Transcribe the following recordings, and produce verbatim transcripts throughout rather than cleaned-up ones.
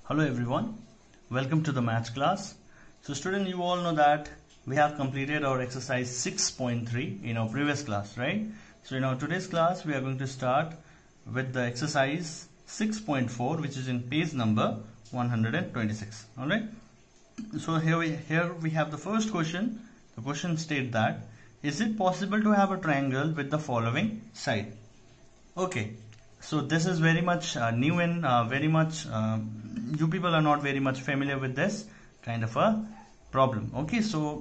Hello everyone, welcome to the maths class. So student, you all know that we have completed our exercise six point three in our previous class, right? So in our today's class we are going to start with the exercise six point four, which is in page number one hundred twenty-six. All right, so here we here we have the first question. The question states that, is it possible to have a triangle with the following side? Okay, so this is very much uh, new and uh, very much uh, you people are not very much familiar with this kind of a problem. Okay, so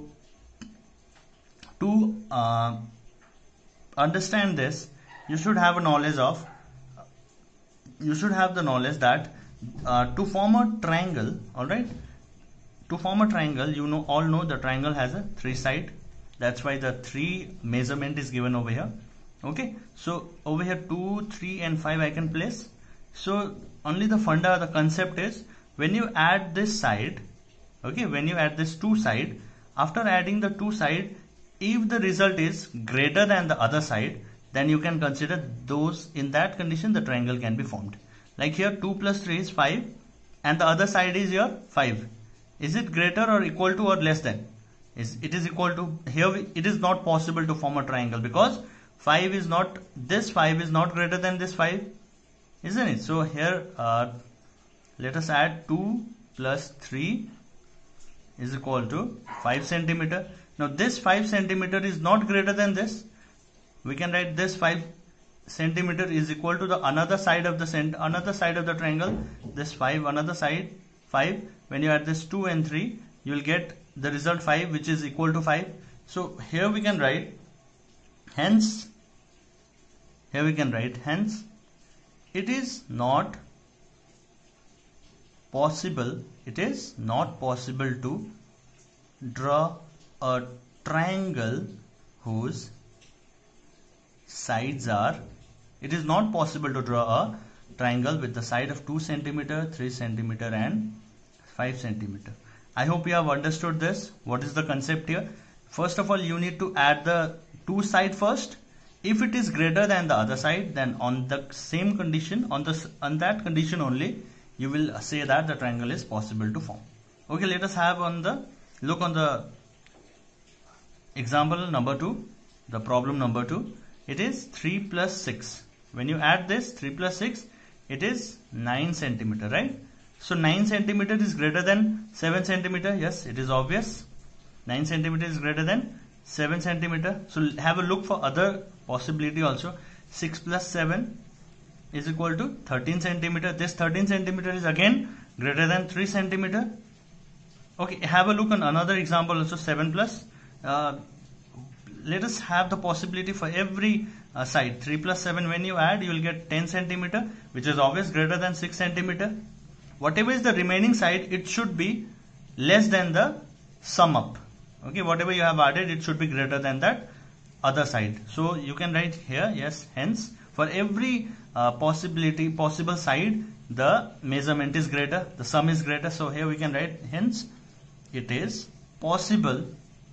to uh, understand this, you should have a knowledge of you should have the knowledge that uh, to form a triangle, all right, to form a triangle, you know all know the triangle has a three side. That's why the three measurement is given over here. Okay, so over here two, three and five I can place. So only the funda, the concept is, when you add this side, okay, when you add this two side, after adding the two side, if the result is greater than the other side, then you can consider those, in that condition the triangle can be formed. Like here two plus three is five and the other side is your five. Is it greater or equal to or less than? Is it is equal to, here we, it is not possible to form a triangle because five is not, this five is not greater than this five, isn't it? So here uh, let us add two plus three is equal to five centimeter. Now this five centimeter is not greater than this. We can write this five centimeter is equal to the another side of the cent another side of the triangle. This five, another side five. When you add this two and three, you will get the result five, which is equal to five. So here we can write hence here we can write hence it is not possible it is not possible to draw a triangle whose sides are it is not possible to draw a triangle with the side of two centimeter, three centimeter and five centimeter. I hope you have understood this. What is the concept here? First of all, you need to add the two side first. If it is greater than the other side, then on the same condition, on the on that condition only, you will say that the triangle is possible to form. Okay, let us have on the look on the example number two, the problem number two. It is three plus six. When you add this three plus six, it is nine centimeter, right? So nine centimeter is greater than seven centimeter. Yes, it is obvious. nine centimeter is greater than seven centimeter. So have a look for other possibility also. six plus seven is equal to thirteen centimeter. This thirteen centimeter is again greater than three centimeter. Okay, have a look on another example also. seven plus. Uh, let us have the possibility for every uh, side. three plus seven, when you add, you will get ten centimeter, which is always greater than six centimeter. Whatever is the remaining side, it should be less than the sum up. Okay, whatever you have added, it should be greater than that other side. So you can write here, yes, hence for every uh, possibility, possible side, the measurement is greater, the sum is greater. So here we can write, hence it is possible,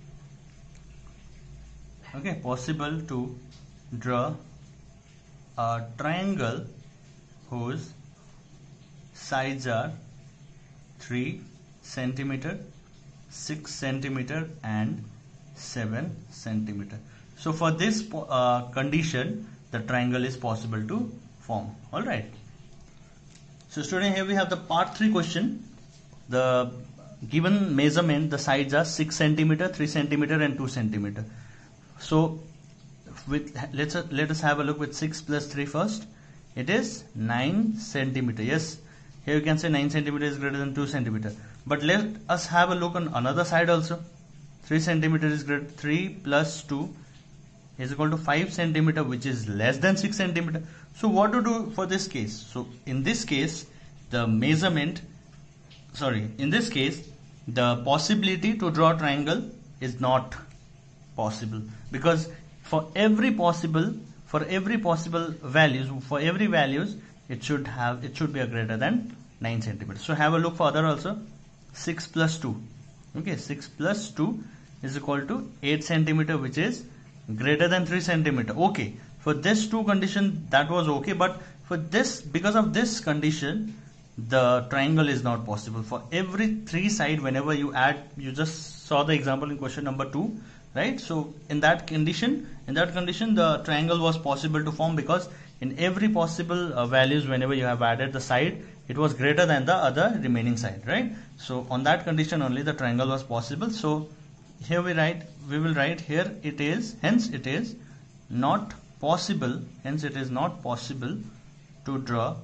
okay, possible to draw a triangle whose sides are three centimeter, six centimeter and seven centimeter. So for this uh, condition, the triangle is possible to form. All right. So student, here we have the part three question. The given measurement, the sides are six centimeter, three centimeter and two centimeter. So with let's uh, let us have a look with six plus three first. It is nine centimeter. Yes, here you can say nine centimeter is greater than two centimeter. But let us have a look on another side also. three centimeter is greater, three plus two is equal to five centimeter, which is less than six centimeter. So what to do for this case? So in this case, the measurement, sorry, in this case, the possibility to draw a triangle is not possible, because for every possible, for every possible values, for every values, it should have, it should be a greater than nine centimeters. So have a look for other also. six plus two. Okay, six plus two is equal to eight centimeter, which is greater than three centimeter. Okay, for this two condition that was okay, but for this, because of this condition, the triangle is not possible. For every three side, whenever you add, you just saw the example in question number two, right? So in that condition, in that condition, the triangle was possible to form because in every possible uh, values, whenever you have added the side, it was greater than the other remaining side, right? So on that condition only the triangle was possible. So here we write, we will write here it is, hence it is not possible, hence it is not possible to draw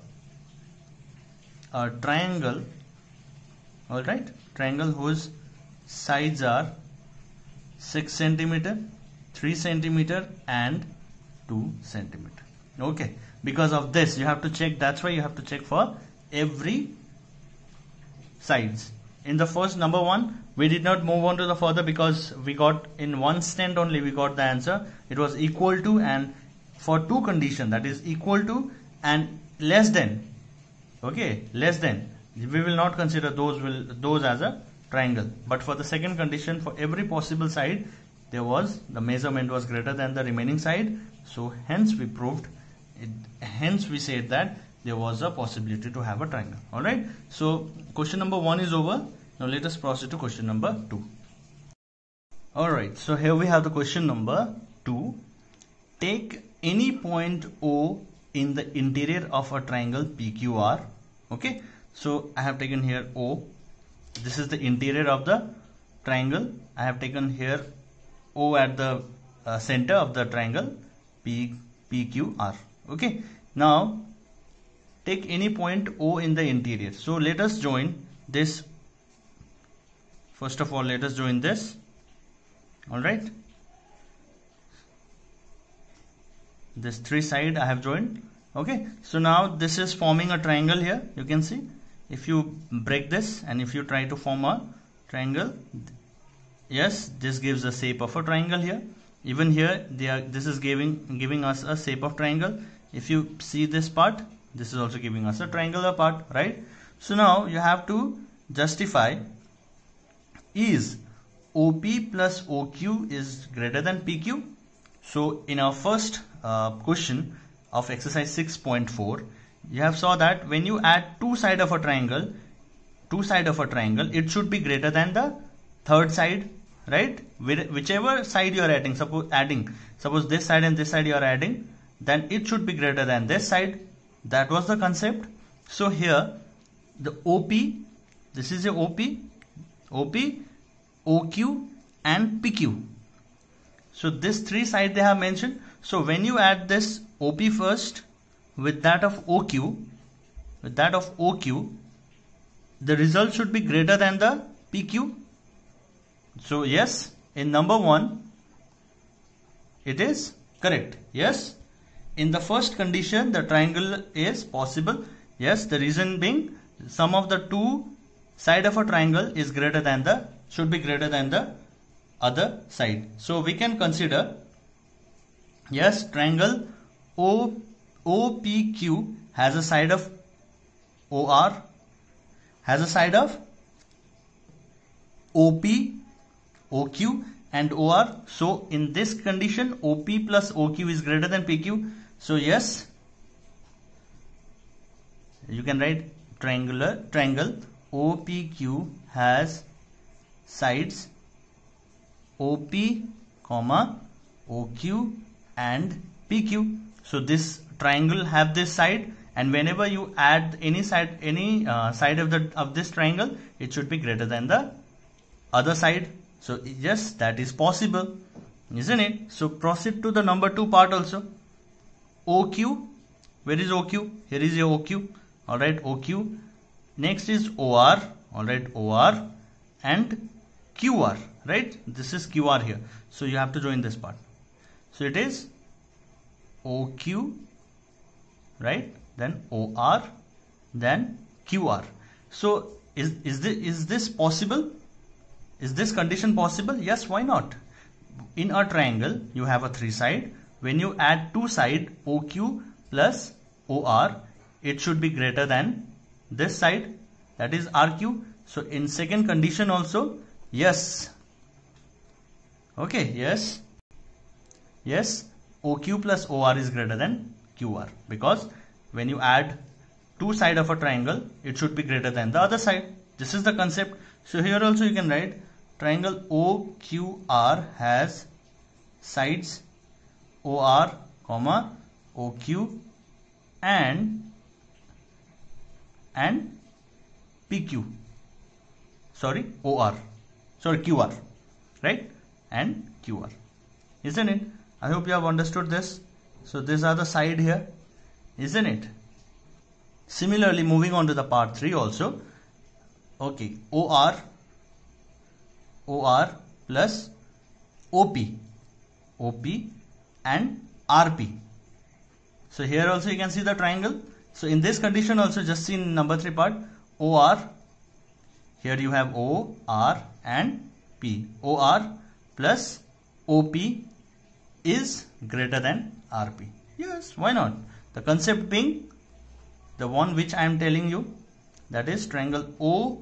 a triangle, all right, triangle whose sides are six centimeter, three centimeter and two centimeter. Okay, because of this you have to check, that's why you have to check for every sides. In the first number one, we did not move on to the further because we got in one stent only we got the answer. It was equal to, and for two condition, that is equal to and less than. Okay, less than, we will not consider those will those as a triangle. But for the second condition, for every possible side, there was the measurement was greater than the remaining side. So hence we proved it, hence we said that there was a possibility to have a triangle. All right. So question number one is over. Now let us proceed to question number two. All right. So here we have the question number two. Take any point O in the interior of a triangle P Q R. Okay, so I have taken here O. This is the interior of the triangle. I have taken here O at the uh, center of the triangle P PQR. Okay, now take any point O in the interior. So let us join this. First of all, let us join this. All right. This three side I have joined. Okay, so now this is forming a triangle here. You can see if you break this and if you try to form a triangle, yes, this gives the shape of a triangle here. Even here they are, this is giving giving us a shape of triangle. If you see this part, this is also giving us a triangular part, right? So now you have to justify, is O P plus O Q is greater than P Q? So in our first uh, question of exercise six point four, you have saw that when you add two side of a triangle, two side of a triangle, it should be greater than the third side, right? Whichever side you are adding, suppose adding, suppose this side and this side you are adding, then it should be greater than this side. That was the concept. So here the O P, this is a O P, O P, O Q and P Q. So this three side they have mentioned. So when you add this O P first with that of O Q, with that of O Q, the result should be greater than the P Q. So yes, in number one, it is correct. Yes, in the first condition, the triangle is possible. Yes, the reason being sum of the two side of a triangle is greater than the, should be greater than the other side. So we can consider, yes, triangle O O P Q has a side of O R, has a side of O P, O Q and O R. So in this condition, O P plus O Q is greater than P Q. So yes, you can write triangular triangle O P Q has sides O P, comma, O Q and P Q. So this triangle have this side, and whenever you add any side, any uh, side of the of this triangle, it should be greater than the other side. So yes, that is possible, isn't it? So proceed to the number two part also. O Q, where is O Q? Here is your O Q. All right, O Q. Next is O R. All right, O R and Q R. Right, this is Q R here. So you have to join this part. So it is O Q, right? Then O R, then Q R. So is is this is this possible? Is this condition possible? Yes, why not? In a triangle, you have a three side. When you add two side, O Q plus O R, it should be greater than this side, that is R Q. So in second condition also, yes. Okay, yes. Yes, O Q plus O R is greater than Q R, because when you add two side of a triangle, it should be greater than the other side. This is the concept. So here also you can write triangle O Q R has sides O R, comma O Q and and P Q. Sorry, O R. Sorry, Q R. Right? And Q R. Isn't it? I hope you have understood this. So these are the side here. Isn't it? Similarly, moving on to the part three also. Okay, O R, O R plus O P, O P and R P. So here also you can see the triangle. So in this condition also, just see in number three part, O R, here you have O, R and P. O R plus O P is greater than R P. Yes, why not? The concept being the one which I am telling you, that is triangle O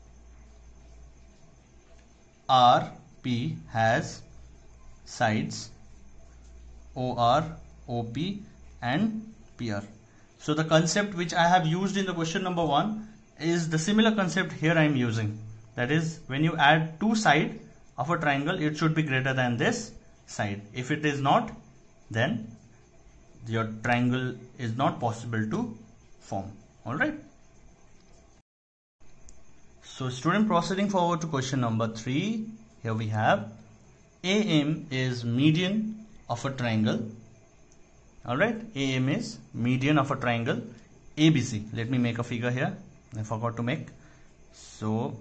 R P has sides O R, O P and P R. So the concept which I have used in the question number one is the similar concept here I am using. That is, when you add two sides of a triangle, it should be greater than this side. If it is not, then your triangle is not possible to form. Alright. So student, proceeding forward to question number three. Here we have A M is median of a triangle. Alright, A M is median of a triangle A B C. Let me make a figure here. I forgot to make. So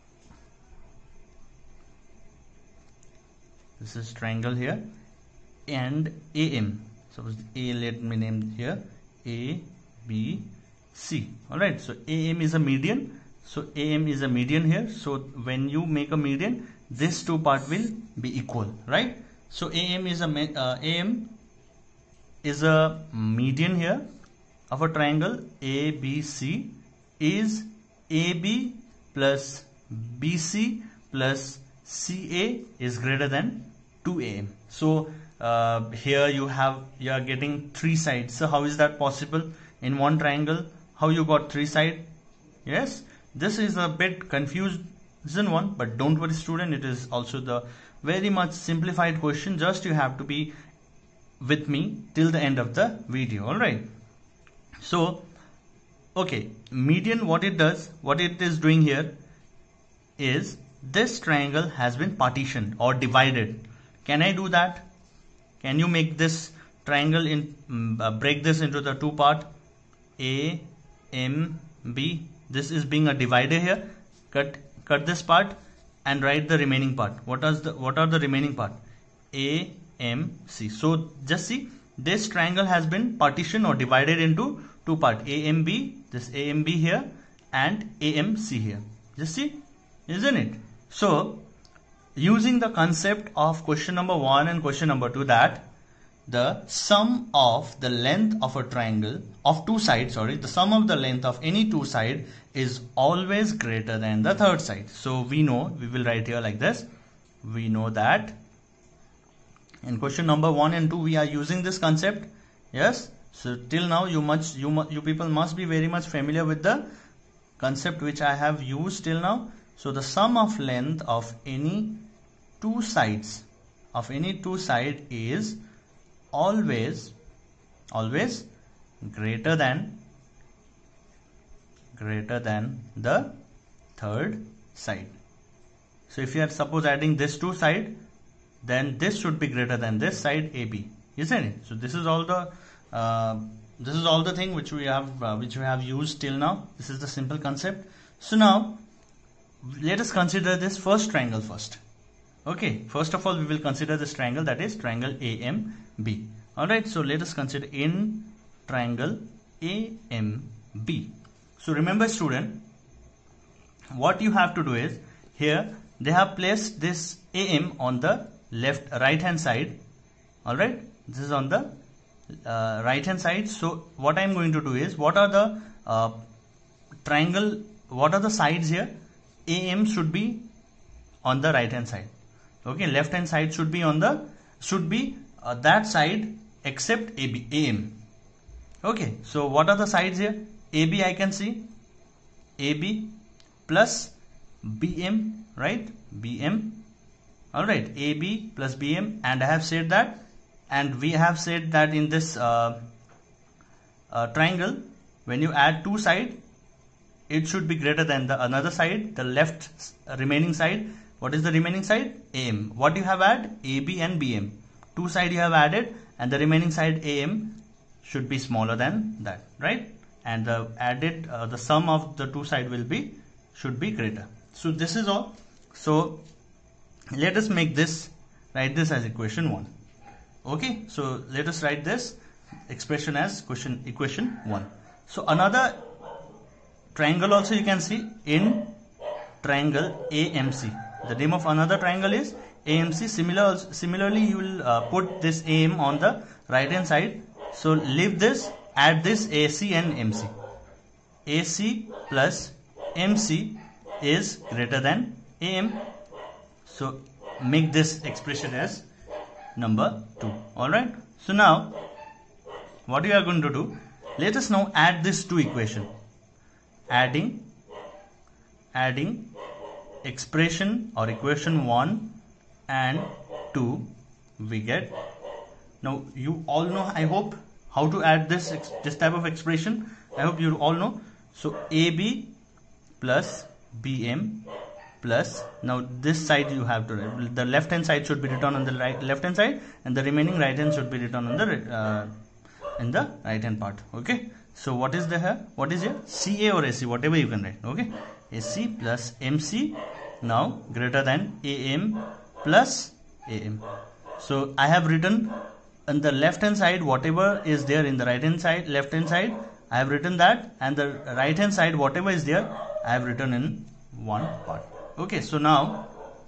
this is triangle here and A M. Suppose A, let me name here A B C. Alright, so A M is a median. So A M is a median here. So when you make a median, these two part will be equal, right? So A M is a uh, A M is a median here of a triangle A B C is A B plus B C plus C A is greater than two A M. So uh, here you have you are getting three sides. So how is that possible in one triangle? How you got three sides? Yes, this is a bit confused one, but don't worry student, it is also the very much simplified question. Just you have to be with me till the end of the video. Alright, so okay, median, what it does, what it is doing here is this triangle has been partitioned or divided. Can I do that? Can you make this triangle in uh, break this into the two part A M B? This is being a divider here. Cut cut this part and write the remaining part. What is the what are the remaining part? A M C. So just see, this triangle has been partitioned or divided into two part, A M B, this A M B here and A M C here. Just see, isn't it? So using the concept of question number one and question number two, that the sum of the length of a triangle of two sides, sorry, the sum of the length of any two side is always greater than the third side. So we know, we will write here like this. We know that in question number one and two we are using this concept. Yes. So till now you much you you people must be very much familiar with the concept which I have used till now. So the sum of length of any two sides of any two side is always always greater than greater than the third side. So if you are suppose adding this two side, then this should be greater than this side A B, isn't it? So this is all the uh, this is all the thing which we have uh, which we have used till now. This is the simple concept. So now let us consider this first triangle first. Okay, first of all we will consider this triangle, that is triangle A M B. Alright, so let us consider in triangle A M B. So remember student, what you have to do is, here they have placed this A M on the left right hand side. Alright, this is on the uh, right hand side. So what I am going to do is, what are the uh, triangle, what are the sides here? A M should be on the right hand side. Okay, left hand side should be on the should be uh, that side except A B A M. Okay, so what are the sides here? A B I can see A B plus B M, right? B M. Alright, A B plus B M, and I have said that, and we have said that in this uh, uh, triangle, when you add two sides, it should be greater than the another side, the left remaining side. What is the remaining side? A M. What you have added? A B and B M. Two sides you have added, and the remaining side A M should be smaller than that, right? And the added, uh, the sum of the two sides will be, should be greater. So this is all. So let us make this, write this as equation one. Okay, so let us write this expression as question equation one. So another triangle also you can see in triangle A M C. The name of another triangle is A M C. Similar, similarly, you will uh, put this A M on the right hand side. So leave this, add this A C and M C. A C plus M C is greater than A M. So make this expression as number two. Alright. So now what we are going to do, let us now add these two equations. Adding, adding expression or equation one and two, we get. Now you all know, I hope, how to add this this type of expression. I hope you all know. So A B plus B M plus, now this side you have to write, the left hand side should be written on the right left hand side, and the remaining right hand should be written on the uh, in the right hand part. Okay, so what is the here, what is here, C A or A C, whatever you can write. Okay, A C plus M C now greater than A M plus A M. So I have written on the left hand side whatever is there in the right hand side, left hand side I have written that, and the right hand side whatever is there I have written in one part. Okay, so now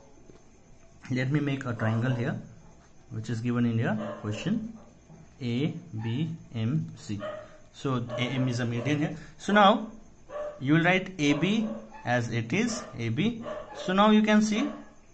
let me make a triangle here which is given in your question, A B M C. So A M is a median here. So now you will write A B as it is, A B. So now you can see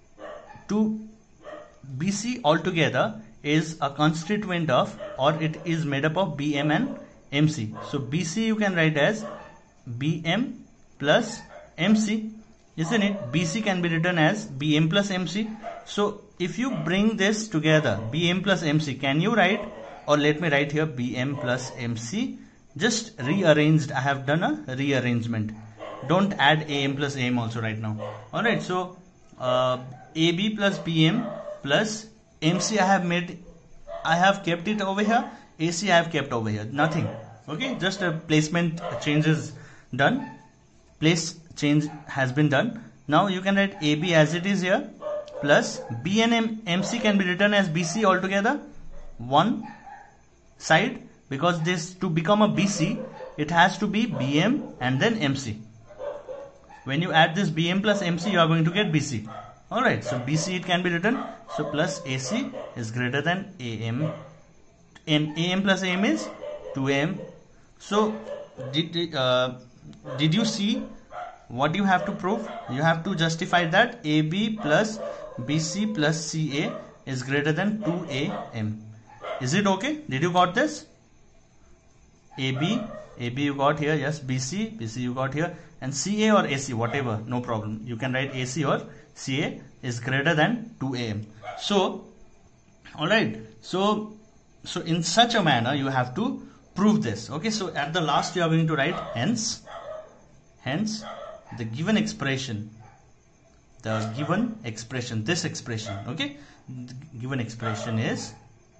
to B C altogether is a constituent of, or it is made up of B M and M C. So B C you can write as B M plus M C, isn't it? B C can be written as B M plus M C. So if you bring this together, B M plus M C, can you write, or let me write here B M plus M C, just rearranged. I have done a rearrangement. Don't add A M plus A M also right now. Alright, so uh, A B plus B M plus M C I have made, I have kept it over here. A C I have kept over here. Nothing. Okay, just a placement change is done. Place change has been done. Now you can write A B as it is here, plus B and M, M C can be written as B C altogether, one side, because this, to become a B C it has to be B M and then M C. When you add this B M plus M C, you are going to get B C. Alright, so B C it can be written, so plus A C is greater than A M, and A M plus A M is two A M. So did, uh, did you see what you have to prove? You have to justify that A B plus B C plus C A is greater than two A M. Is it okay? Did you got this? A B, A B you got here, yes, B C, B C you got here, and C A or A C, whatever, no problem. You can write A C or C A is greater than two A M. So, alright, so, so in such a manner you have to prove this. Okay, so at the last you are going to write hence, hence the given expression, the given expression, this expression, okay, the given expression is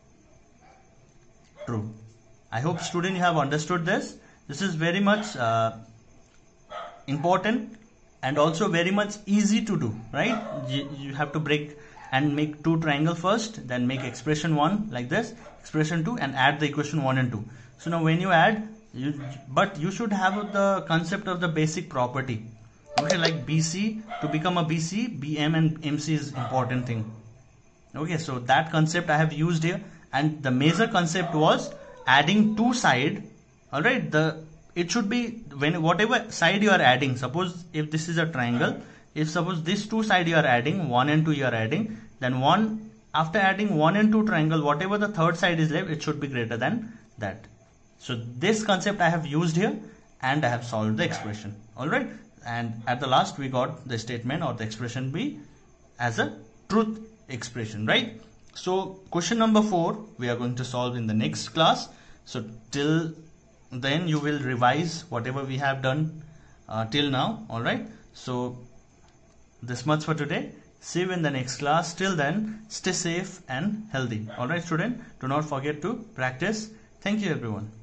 true. I hope student you have understood this. This is very much uh, important and also very much easy to do, right? You, you have to break and make two triangle first, then make expression one like this, expression two, and add the equation one and two. So now when you add, you, but you should have the concept of the basic property. Okay, like B C, to become a B C, B M and M C is important thing. Okay, so that concept I have used here, and the major concept was adding two side. All right, the it should be when whatever side you are adding. Suppose if this is a triangle, if suppose this two side you are adding, one and two you are adding, then one, after adding one and two triangle, whatever the third side is left, it should be greater than that. So this concept I have used here, and I have solved the expression. Alright, and at the last we got the statement or the expression B as a truth expression, right? So question number four we are going to solve in the next class. So till then you will revise whatever we have done uh, till now. Alright, so this much for today. See you in the next class. Till then, stay safe and healthy. Alright student, do not forget to practice. Thank you everyone.